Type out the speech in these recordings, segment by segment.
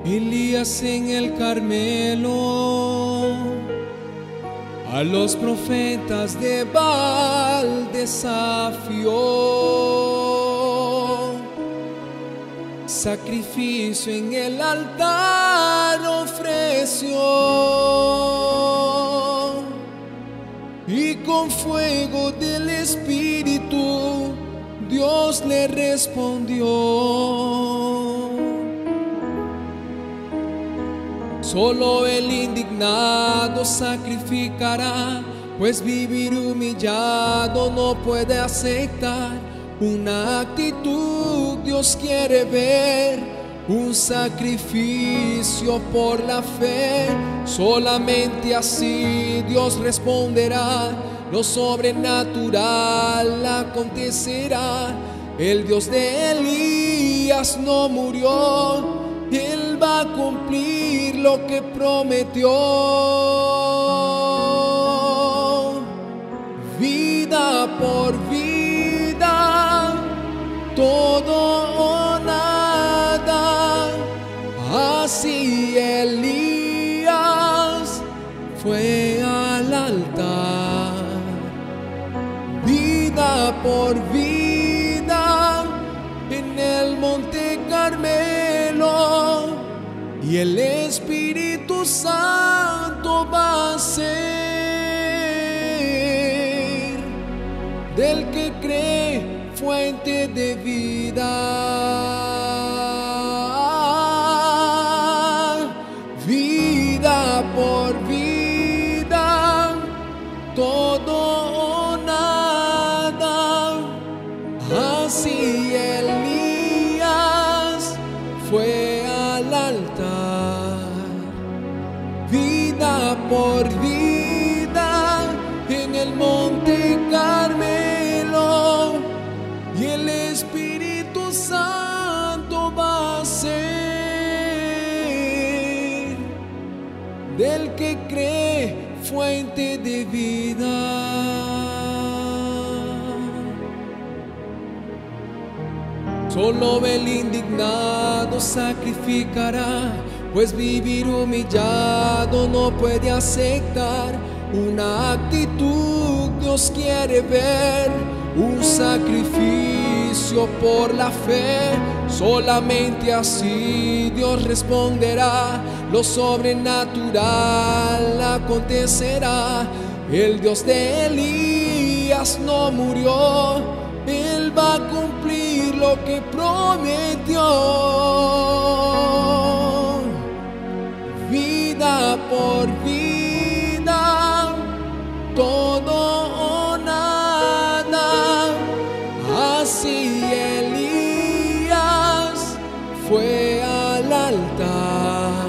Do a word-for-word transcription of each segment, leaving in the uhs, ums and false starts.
Elías en el Carmelo, a los profetas de Baal desafió. Sacrificio en el altar ofreció, y con fuego del Espíritu Dios le respondió. Solo el indignado sacrificará, pues vivir humillado no puede aceptar. Una actitud Dios quiere ver, un sacrificio por la fe. Solamente así Dios responderá, lo sobrenatural acontecerá. El Dios de Elías no murió, Él va a cumplir lo que prometió. Vida por vida, todo o nada. Así Elías fue al altar. Vida por vida en el monte Carmelo, y el Espíritu Santo va a ser del que cree fuente de vida. Vida por vida, todo o nada. Así Elías fue al altar. Vida por vida en el monte Carmelo, y el Espíritu Santo va a ser del que cree fuente de vida. Solo el indignado sacrificará, pues vivir humillado no puede aceptar. Una actitud Dios quiere ver, un sacrificio por la fe. Solamente así Dios responderá, lo sobrenatural acontecerá. El Dios de Elías no murió, Él va a cumplir lo que prometió. Vida por vida, todo o nada. Así Elías fue al altar.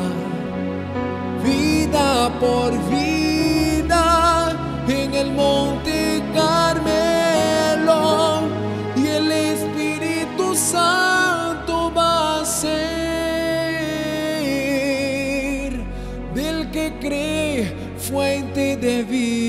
Vida por vida en el monte Carmelo, y el Espíritu Santo va a ser del que cree fuente de vida.